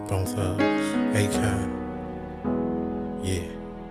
Bone Thugs, Akon, yeah.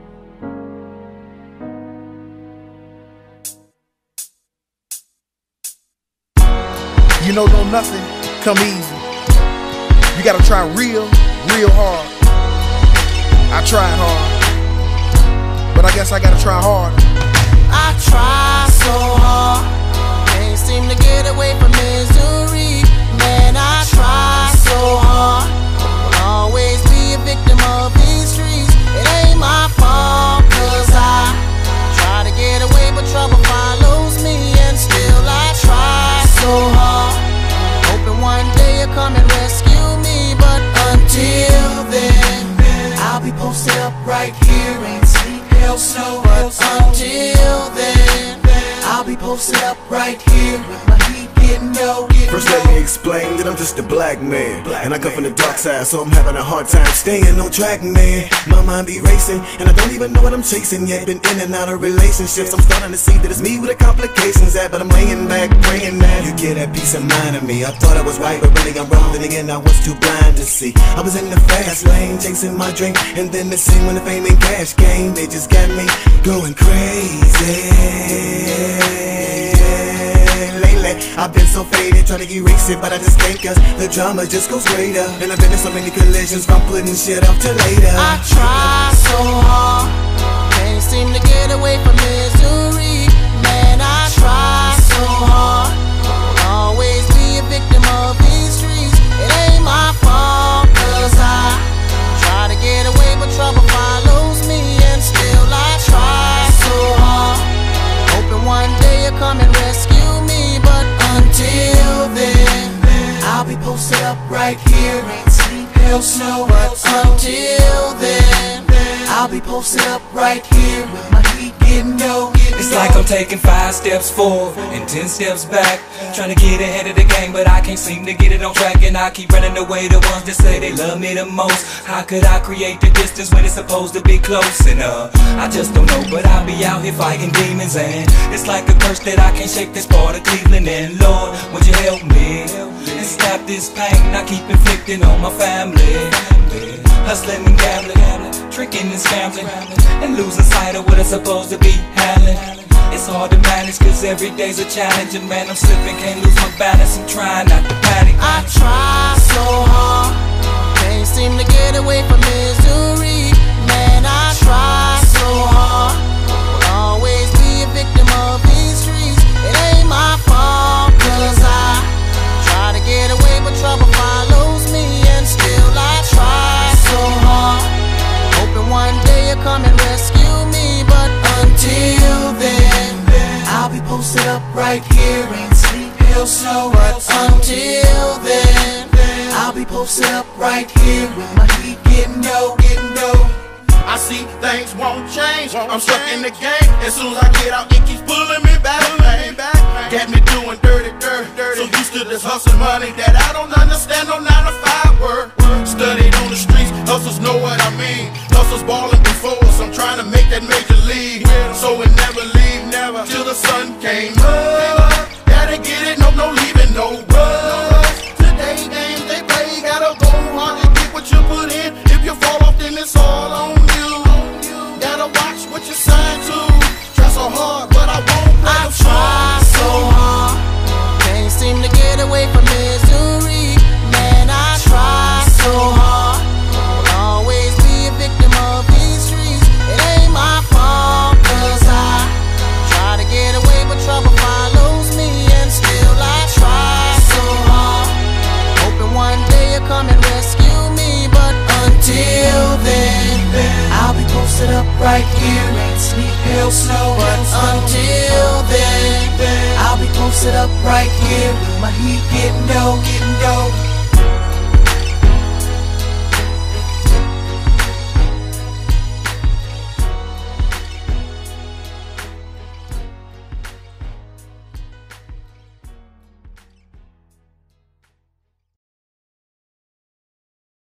You know, don't nothing come easy. You gotta try real hard. I tried hard, but I guess I gotta try harder. I try so hard, can't seem to get away from misery. Man, I try so hard, will always be a victim of these streets. It ain't my fault, cause I try to get away, but trouble follows me. And still I try so hard, hoping one day you'll come and rescue me. But until then, I'll be posted up right here, ain't sleep, hell, snow. But until then, I'll be posted up right here with my heat getting low. First let me explain that I'm just a black man, and I come from the dark side, so I'm having a hard time staying on track, man. My mind be racing, and I don't even know what I'm chasing yet. Been in and out of relationships, I'm starting to see that it's me with the complications at. But I'm laying back, praying that you get that peace of mind of me. I thought I was right, but really I'm wrong. Then again, I was too blind to see. I was in the fast lane, chasing my dream, and then the scene when the fame and cash came, it just got me going crazy. I've been so faded, trying to erase it, but I just can't, cause the drama just goes greater. And I've been in so many collisions from putting shit off till later. I try so hard, can't seem to get away from misery. Man, I try so hard, will always be a victim of these streets. It ain't my fault, cause I try to get away, but trouble follows me. And still I try so hard, hoping one day you'll come and rescue me. But until then, I'll be posted up right here, ain't sleep, hell, snow. But until then, I'll be posted up right here with my heat getting low. It's like I'm taking 5 steps forward and 10 steps back, trying to get ahead of the game, but I can't seem to get it on track. And I keep running away the ones that say they love me the most. How could I create the distance when it's supposed to be close? And I just don't know, but I'll be out here fighting demons. And it's like a curse that I can't shake, this part of Cleveland. And Lord, would you help me and stop this pain I keep inflicting on my family? Hustling and gambling, tricking and scrambling, and losing sight of what I'm supposed to be handling. It's hard to manage, cause every day's a challenge. And man, I'm slipping, can't lose my balance, I'm trying not to panic. I try so hard, can't seem to get away from misery. Man, I try so hard, will always be a victim of these streets. It ain't my fault, cause I try to get away, but trouble follows me. And still I try so hard, hoping one day you'll come and rescue me. But until then, I'll be posted up right here, ain't sleep, hell, snow. But until then, I'll be posted up right here with my heat getting low. I see things won't change, I'm stuck in the game. As soon as I get out, it keeps pulling me back. Got me doing dirty. So used to this hustle money that I don't understand. No 9 to 5 work. Studied on the streets, hustles know what I mean. Hustles balling before us, I'm trying to make that major league. So it never leave, never, till the sun came up. Gotta get it, no leaving, no rush. Today games they play, gotta go hard to get what you put in. If you fall off, then it's all on you. Gotta watch what you sign to. Try so hard, but I won't play. I try so hard, can't seem to get away from misery. Man, I try so hard, will always be a victim of these streets. It ain't my fault, cause I try to get away, but trouble follows me. And still I try so hard, hoping one day you'll come and rescue me. But until then, I'll be posted up right here, ain't sleep, hell, snow. But until then, I'll be posted up right here with my heat getting low.